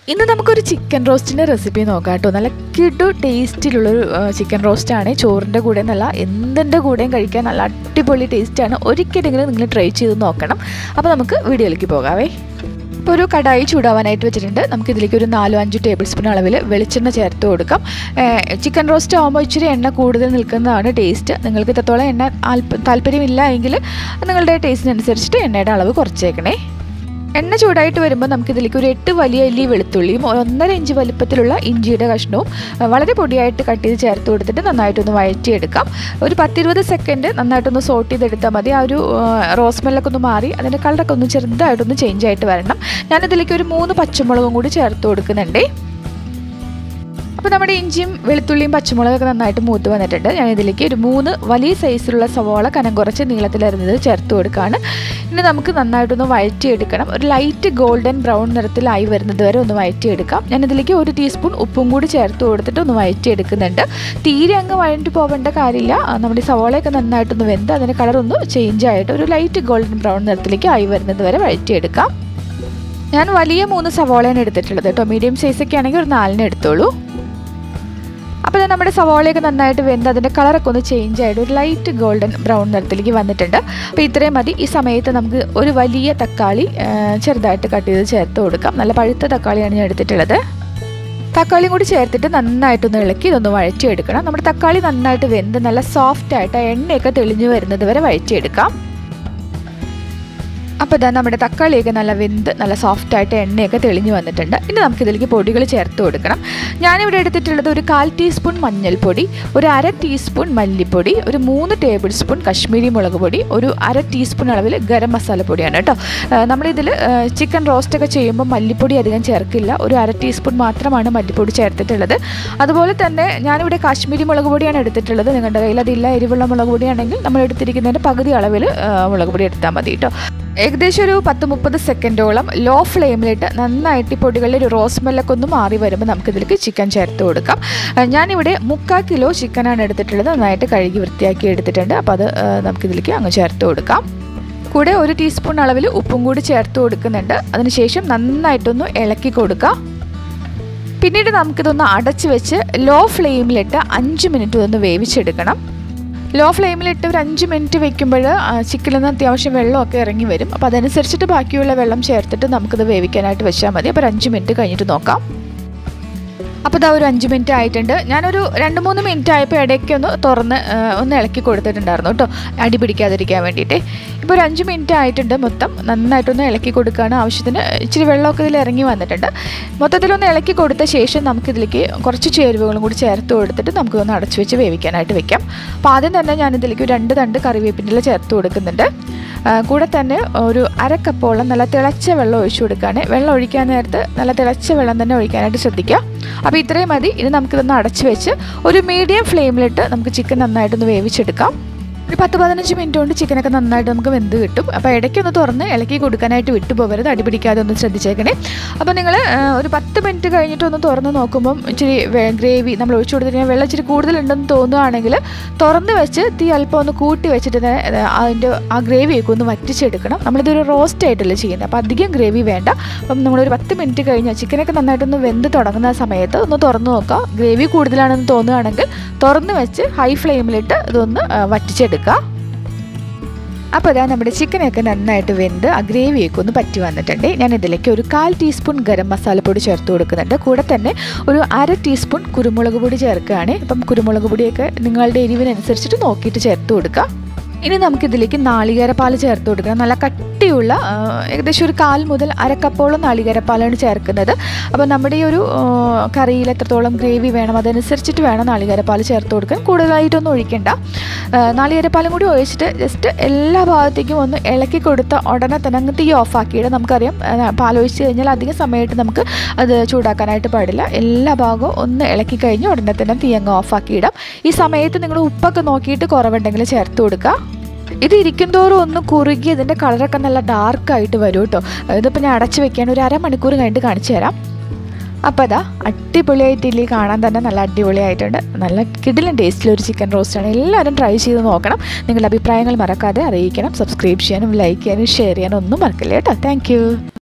ഇന്ന് നമുക്കൊരു chicken റോസ്റ്റിൻ്റെ recipe നോക്കാം കേട്ടോ. നല്ല കിടു ടേസ്റ്റിലുള്ളൊരു ചിക്കൻ റോസ്റ്റാണ്. ചോറിൻ്റെ കൂടെ നല്ല എന്തിൻ്റെ കൂടെയും കഴിക്കാൻ നല്ല അടിപൊളി ടേസ്റ്റാണ്. ഒരിക്കലെങ്കിലും നിങ്ങൾ ട്രൈ ചെയ്ത് നോക്കണം. അപ്പോൾ നമുക്ക് വീഡിയോയിലേക്ക് പോകാവേ. ഇപ്പോൾ ഒരു കടായി ചൂടാവാനായിട്ട് വെച്ചിട്ടുണ്ട്. നമുക്കിതിലേക്ക് ഒരു 4-5 ടേബിൾ സ്പൂൺ അളവിൽ വെളിച്ചെണ്ണ ചേർത്ത് കൊടുക്കാം. ചിക്കൻ റോസ്റ്റ് ആകുമ്പോൾ ഇച്ചിരി എണ്ണ കൂടുതൽ നിൽക്കുന്നതാണ് ടേസ്റ്റ്. നിങ്ങൾക്ക് ഇത്രത്തോളം എണ്ണ താല്പര്യമില്ല എങ്കിൽ നിങ്ങളുടെ ടേസ്റ്റിനനുസരിച്ചിട്ട് എണ്ണയുടെ അളവ് കുറച്ചേക്കണേ. എണ്ണ ചൂടായിട്ട് വരുമ്പോൾ നമുക്കിതിലേക്ക് ഒരു 8 വലിയ അല്ലി വെളുത്തുള്ളിയും 1.5 ഇഞ്ച് വലുപ്പത്തിലുള്ള ഇഞ്ചിയുടെ കഷ്ണവും വളരെ പൊടിയായിട്ട് കട്ട് ചെയ്ത് ചേർത്ത് കൊടുത്തിട്ട് നന്നായിട്ടൊന്ന് വഴറ്റിയെടുക്കാം. ഒരു 10-20 സെക്കൻഡ് നന്നായിട്ടൊന്ന് സോട്ട് ചെയ്തെടുത്താൽ മതി. ആ ഒരു റോസ് സ്മെല്ലൊക്കെ ഒന്ന് മാറി അതിൻ്റെ കളറൊക്കെ ഒന്ന് ചെറുതായിട്ടൊന്ന് ചേഞ്ച് ആയിട്ട് വരണം. ഞാനിതിലേക്ക് ഒരു 3 പച്ചമുളകും കൂടി ചേർത്ത് കൊടുക്കുന്നുണ്ട്. അപ്പോൾ നമ്മുടെ ഇഞ്ചിയും വെളുത്തുള്ളിയും പച്ചമുളകൊക്കെ നന്നായിട്ട് മൂത്ത് വന്നിട്ടുണ്ട്. ഞാനിതിലേക്ക് ഒരു 3 വലിയ സൈസിലുള്ള സവാള കനം കുറച്ച് നീളത്തിലരിഞ്ഞത് ചേർത്ത് കൊടുക്കുകയാണ്. ഇനി നമുക്ക് നന്നായിട്ടൊന്ന് വഴറ്റിയെടുക്കണം. ഒരു ലൈറ്റ് ഗോൾഡൻ ബ്രൗൺ നിറത്തിലായി വരുന്നത് വരെ ഒന്ന് വഴറ്റിയെടുക്കാം. ഞാനിതിലേക്ക് 1 ടീസ്പൂൺ ഉപ്പും കൂടി ചേർത്ത് കൊടുത്തിട്ട് ഒന്ന് വഴറ്റിയെടുക്കുന്നുണ്ട്. തീരെ അങ്ങ് വഴറ്റി പോകേണ്ട കാര്യമില്ല. നമ്മുടെ സവാളയൊക്കെ നന്നായിട്ടൊന്ന് വെന്ത് അതിൻ്റെ കളറൊന്ന് ചേഞ്ച് ആയിട്ട് ഒരു ലൈറ്റ് ഗോൾഡൻ ബ്രൗൺ നിറത്തിലേക്ക് ആയി വരുന്നത് വരെ വഴറ്റിയെടുക്കാം. ഞാൻ വലിയ 3 സവാളയാണ് എടുത്തിട്ടുള്ളത് കേട്ടോ. മീഡിയം സൈസൊക്കെ ആണെങ്കിൽ ഒരു 4 എടുത്തോളൂ. അപ്പോൾ നമ്മുടെ സവാളയൊക്കെ നന്നായിട്ട് വെന്ത് അതിൻ്റെ കളറൊക്കെ ഒന്ന് ചേഞ്ച് ആയിട്ട് ഒരു ലൈറ്റ് ഗോൾഡൻ ബ്രൗൺ നിറത്തിലേക്ക് വന്നിട്ടുണ്ട്. അപ്പോൾ ഇത്രയും മതി. ഈ സമയത്ത് നമുക്ക് ഒരു വലിയ തക്കാളി ചെറുതായിട്ട് കട്ട് ചെയ്ത് ചേർത്ത് കൊടുക്കാം. നല്ല പഴുത്ത തക്കാളിയാണ് ഞാൻ എടുത്തിട്ടുള്ളത്. തക്കാളിയും കൂടി ചേർത്തിട്ട് നന്നായിട്ടൊന്ന് ഇളക്കി ഇതൊന്ന് വഴറ്റിയെടുക്കണം. നമ്മുടെ തക്കാളി നന്നായിട്ട് വെന്ത് നല്ല സോഫ്റ്റായിട്ട് എണ്ണയൊക്കെ തെളിഞ്ഞു വരുന്നത് വരെ വഴറ്റിയെടുക്കാം. അപ്പോൾ ഇതാ നമ്മുടെ തക്കാളിയൊക്കെ നല്ല വെന്ത് നല്ല സോഫ്റ്റായിട്ട് എണ്ണയൊക്കെ തെളിഞ്ഞു വന്നിട്ടുണ്ട്. ഇനി നമുക്കിതിലേക്ക് പൊടികൾ ചേർത്ത് കൊടുക്കണം. ഞാനിവിടെ എടുത്തിട്ടുള്ളത് ഒരു 1/4 ടീസ്പൂൺ മഞ്ഞൾപ്പൊടി, ഒരു 1/2 ടീസ്പൂൺ മല്ലിപ്പൊടി, ഒരു 3 ടേബിൾ സ്പൂൺ കശ്മീരി മുളക് പൊടി, ഒരു 1/2 ടീസ്പൂൺ അളവിൽ ഗരം മസാലപ്പൊടിയാണ് കേട്ടോ. നമ്മളിതിൽ ചിക്കൻ റോസ്റ്റൊക്കെ ചെയ്യുമ്പോൾ മല്ലിപ്പൊടി അധികം ചേർക്കില്ല. ഒരു 1/2 ടീസ്പൂൺ മാത്രമാണ് മല്ലിപ്പൊടി ചേർത്തിട്ടുള്ളത്. അതുപോലെ തന്നെ ഞാനിവിടെ കാശ്മീരി മുളക് പൊടിയാണ് എടുത്തിട്ടുള്ളത്. നിങ്ങളുടെ കയ്യിൽ അതില്ല, എരിവുള്ള മുളക് പൊടിയാണെങ്കിൽ നമ്മൾ എടുത്തിരിക്കുന്നതിൻ്റെ പകുതി അളവിൽ മുളക് പൊടി എടുത്താൽ മതി കേട്ടോ. ഏകദേശം ഒരു 10-30 സെക്കൻഡോളം ലോ ഫ്ലെയിമിലിട്ട് നന്നായിട്ട് ഈ പൊടികളിൽ ഒരു റോസ് സ്മെല്ലൊക്കെ ഒന്ന് മാറി വരുമ്പോൾ നമുക്കിതിലേക്ക് ചിക്കൻ ചേർത്ത് കൊടുക്കാം. ഞാനിവിടെ 3/4 കിലോ ചിക്കനാണ് എടുത്തിട്ടുള്ളത്. നന്നായിട്ട് കഴുകി വൃത്തിയാക്കി എടുത്തിട്ടുണ്ട്. അപ്പോൾ അത് നമുക്കിതിലേക്ക് അങ്ങ് ചേർത്ത് കൊടുക്കാം. കൂടെ 1 ടീസ്പൂൺ അളവിൽ ഉപ്പും കൂടി ചേർത്ത് കൊടുക്കുന്നുണ്ട്. അതിനുശേഷം നന്നായിട്ടൊന്ന് ഇളക്കി കൊടുക്കാം. പിന്നീട് നമുക്കിതൊന്ന് അടച്ച് വെച്ച് ലോ ഫ്ലെയിമിലിട്ട് 5 മിനിറ്റ് ഇതൊന്ന് വേവിച്ചെടുക്കണം. ലോ ഫ്ലെയിമിലിട്ട് ഒരു 5 മിനിറ്റ് വെക്കുമ്പോൾ ചിക്കനിൽ നിന്ന് അത്യാവശ്യം വെള്ളമൊക്കെ ഇറങ്ങി വരും. അപ്പോൾ അതനുസരിച്ചിട്ട് ബാക്കിയുള്ള വെള്ളം ചേർത്തിട്ട് നമുക്കിത് വേവിക്കാനായിട്ട് വെച്ചാൽ മതി. അപ്പോൾ 5 മിനിറ്റ് കഴിഞ്ഞിട്ട് നോക്കാം. അപ്പോൾ ഇതാ ഒരു 5 മിനിറ്റ് ആയിട്ടുണ്ട്. ഞാനൊരു 2-3 മിനിറ്റ് ആയപ്പോൾ ഇടയ്ക്ക് ഒന്ന് ഇളക്കി കൊടുത്തിട്ടുണ്ടായിരുന്നു കേട്ടോ, അടി പിടിക്കാതിരിക്കാൻ വേണ്ടിയിട്ട്. ഇപ്പോൾ ഒരു 5 മിനിറ്റ് ആയിട്ടുണ്ട്. മൊത്തം നന്നായിട്ടൊന്ന് ഇളക്കി കൊടുക്കുകയാണ്. ആവശ്യത്തിന് ഇച്ചിരി വെള്ളമൊക്കെ ഇതിൽ ഇറങ്ങി വന്നിട്ടുണ്ട്. മൊത്തത്തിലൊന്ന് ഇളക്കി കൊടുത്ത ശേഷം നമുക്കിതിലേക്ക് കുറച്ച് ചേരുവകളും കൂടി ചേർത്ത് കൊടുത്തിട്ട് നമുക്കൊന്ന് അടച്ചു വെച്ച് വേവിക്കാനായിട്ട് വെക്കാം. അപ്പോൾ ആദ്യം തന്നെ ഞാനിതിലേക്ക് 2 തണ്ട് കറിവേപ്പിൻ്റെ ഇല ചേർത്ത് കൊടുക്കുന്നുണ്ട്. കൂടെ തന്നെ ഒരു 1/2 കപ്പോളം നല്ല തിളച്ച വെള്ളം ഒഴിച്ചു കൊടുക്കുകയാണ്. വെള്ളം ഒഴിക്കാൻ നേരത്ത് നല്ല തിളച്ച വെള്ളം തന്നെ ഒഴിക്കാനായിട്ട് ശ്രദ്ധിക്കുക. അപ്പോൾ ഇത്രയും മതി. ഇനി നമുക്കിതൊന്ന് അടച്ച് വെച്ച് ഒരു മീഡിയം ഫ്ലെയിമിലിട്ട് നമുക്ക് ചിക്കൻ നന്നായിട്ടൊന്ന് വേവിച്ചെടുക്കാം. ഒരു 10-15 മിനിറ്റ് കൊണ്ട് ചിക്കനൊക്കെ നന്നായിട്ട് നമുക്ക് വെന്ത് കിട്ടും. അപ്പോൾ ഇടയ്ക്കൊന്ന് തുറന്ന് ഇളക്കി കൊടുക്കാനായിട്ട് വിട്ടുപോകരുത്. അടി പിടിക്കാതെ ഒന്ന് ശ്രദ്ധിച്ചേക്കണേ. അപ്പോൾ നിങ്ങൾ ഒരു 10 മിനിറ്റ് കഴിഞ്ഞിട്ടൊന്ന് തുറന്ന് നോക്കുമ്പം ഇച്ചിരി ഗ്രേവി നമ്മൾ ഒഴിച്ചു കൊടുത്തിട്ട് വെള്ളം ഇച്ചിരി കൂടുതലുണ്ടെന്ന് തോന്നുകയാണെങ്കിൽ തുറന്ന് വെച്ച് തീ അല്പം ഒന്ന് കൂട്ടി വെച്ചിട്ട് അതിൻ്റെ ആ ഗ്രേവിയൊക്കെ ഒന്ന് വറ്റിച്ചെടുക്കണം. നമ്മളിതൊരു റോസ്റ്റ് ആയിട്ടല്ലേ ചെയ്യുന്നത്. അപ്പോൾ അധികം ഗ്രേവി വേണ്ട. അപ്പം നമ്മളൊരു 10 മിനിറ്റ് കഴിഞ്ഞാൽ ചിക്കനൊക്കെ നന്നായിട്ടൊന്ന് വെന്ത് തുടങ്ങുന്ന സമയത്ത് ഒന്ന് തുറന്ന് നോക്കുക. ഗ്രേവി കൂടുതലാണെന്ന് തോന്നുകയാണെങ്കിൽ തുറന്ന് വെച്ച് ഹൈ ഫ്ലെയിമിലിട്ട് ഇതൊന്ന് വറ്റിച്ചെടുക്കുക. അപ്പോൾ അതാ നമ്മുടെ ചിക്കനൊക്കെ നന്നായിട്ട് വെന്ത് ആ ഗ്രേവിയൊക്കെ ഒന്ന് പറ്റി വന്നിട്ടുണ്ട്. ഞാനിതിലേക്ക് ഒരു 1/4 ടീസ്പൂൺ ഗരം മസാലപ്പൊടി ചേർത്ത് കൊടുക്കുന്നുണ്ട്. കൂടെ തന്നെ ഒരു 1/2 ടീസ്പൂൺ കുരുമുളക് പൊടി ചേർക്കുകയാണ്. അപ്പം കുരുമുളക് പൊടിയൊക്കെ നിങ്ങളുടെ എരിവിനനുസരിച്ചിട്ട് നോക്കിയിട്ട് ചേർത്ത് കൊടുക്കുക. ഇനി നമുക്കിതിലേക്ക് നാളികേരപ്പാൽ ചേർത്ത് കൊടുക്കണം. നല്ല കട്ടിയുള്ള ഏകദേശം ഒരു 1/4 മുതൽ 1/2 കപ്പോളം നാളികേരപ്പാലാണ് ചേർക്കുന്നത്. അപ്പോൾ നമ്മുടെ ഈ ഒരു കറിയിൽ എത്രത്തോളം ഗ്രേവി വേണം അതനുസരിച്ചിട്ട് വേണം നാളികേരപ്പാൽ ചേർത്ത് കൊടുക്കാൻ. കൂടുതലായിട്ടൊന്നും ഒഴിക്കണ്ട. നാളികേരപ്പാലും കൂടി ഒഴിച്ചിട്ട് ജസ്റ്റ് എല്ലാ ഭാഗത്തേക്കും ഒന്ന് ഇളക്കി കൊടുത്ത ഉടനെ തന്നെ അങ്ങ് തീ ഓഫാക്കിയിട്ട് നമുക്കറിയാം പാലൊഴിച്ച് കഴിഞ്ഞാൽ അധികം സമയമായിട്ട് നമുക്ക് അത് ചൂടാക്കാനായിട്ട് പാടില്ല. എല്ലാ ഭാഗവും ഒന്ന് ഇളക്കി കഴിഞ്ഞ് ഉടനെ തന്നെ തീ അങ്ങ് ഓഫാക്കിയിടാം. ഈ സമയത്ത് നിങ്ങൾ ഉപ്പൊക്കെ നോക്കിയിട്ട് കുറവുണ്ടെങ്കിൽ ചേർത്ത് കൊടുക്കുക. ഇത് ഇരിക്കുന്തോറും ഒന്ന് കുറുകി ഇതിൻ്റെ കളറൊക്കെ നല്ല ഡാർക്കായിട്ട് വരും കേട്ടോ. ഇതിപ്പോൾ ഞാൻ അടച്ച് വെക്കാൻ ഒരു 1/2 മണിക്കൂർ കഴിഞ്ഞിട്ട് കാണിച്ചു തരാം. അപ്പോൾ അതാ അടിപൊളിയായിട്ടില്ലേ, കാണാൻ തന്നെ നല്ല അടിപൊളിയായിട്ടുണ്ട്. നല്ല കിടിലൻ ടേസ്റ്റിലൊരു ചിക്കൻ റോസ്റ്റാണ്. എല്ലാവരും ട്രൈ ചെയ്ത് നോക്കണം. നിങ്ങളുടെ അഭിപ്രായങ്ങൾ മറക്കാതെ അറിയിക്കണം. സബ്സ്ക്രൈബ് ചെയ്യാനും ലൈക്ക് ചെയ്യാനും ഷെയർ ചെയ്യാനും ഒന്നും മറക്കില്ല കേട്ടോ. താങ്ക്